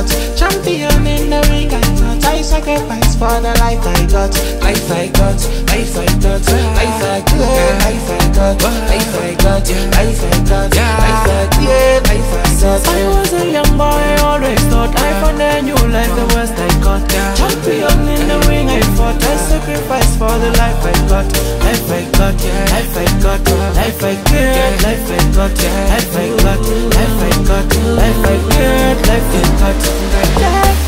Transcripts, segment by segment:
got. Champion in the ring, I thought I sacrificed for the life I got. Life I got, life I got, life I got, life I got, life I got, life I got, life I got, life I got. I was a young boy, I always thought I found a new life, the worst I got. Champion in the ring, I fought, I sacrificed for the life I got. Life I got, life I got, life I got, life I got, life I got, life I got, life I got, life I got.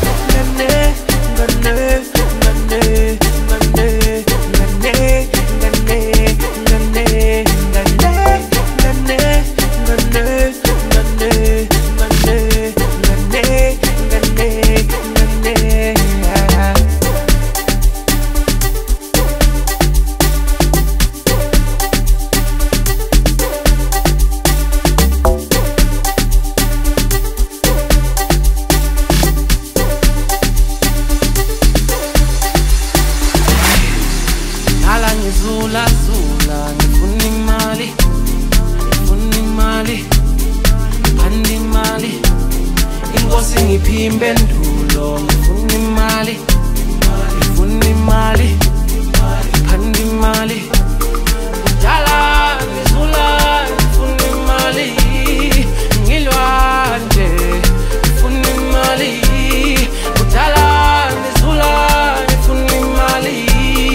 Zula, Zula, ngifuna imali, ngifuna imali, ngipanda imali, inkosi ngiphi impendulo, ngifuna imali, ngifuna imali, ngipanda imali, kudala ngizula, ngifuna imali, ngilwa nje, ngifuna imali, kudala ngizula, ngifuna imali.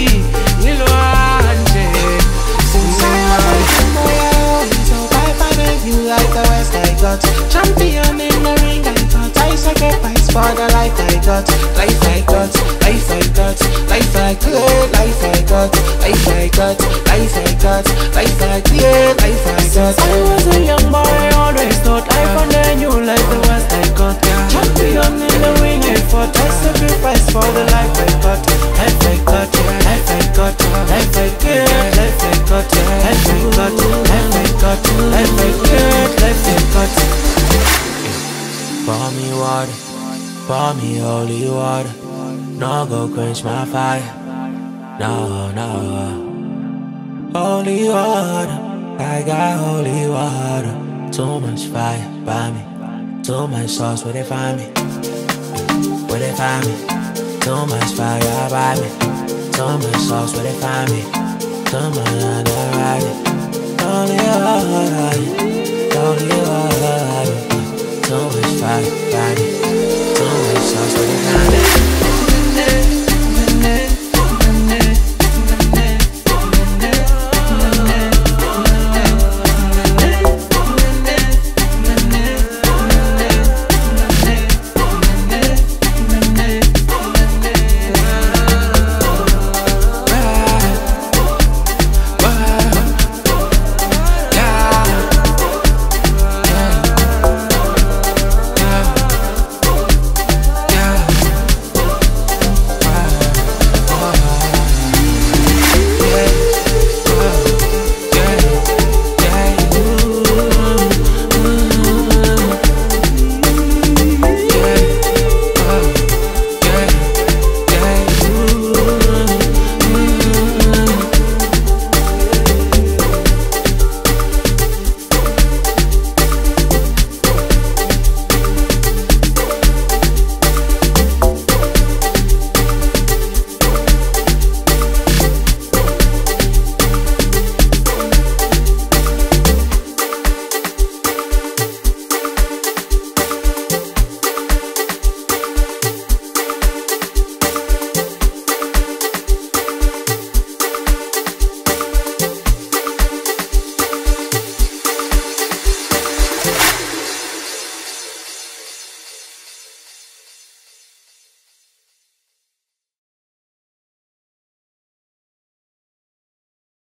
Champion in the ring, I thought I sacrificed for the life I got. Life I got, life I got, life I got, life I got, life I got, life I got, life I got, life I got. I was a young boy, I always thought I found a new life, the worst I got. Champion in the ring, I fought, I sacrificed for the life I got. Life I got, life I got, life I got, life I got, life I got, life I got, life I got, life I got. Pour me water, pour me holy water. No go quench my fire. No, no. Holy water, I got holy water. Too much fire by me. Too much sauce, where they find me? Where they find me? Too much fire by me. Too much sauce, where they find me? Too much underwriting. Holy water, holy water. Too much fire, body. Too much sauce, what it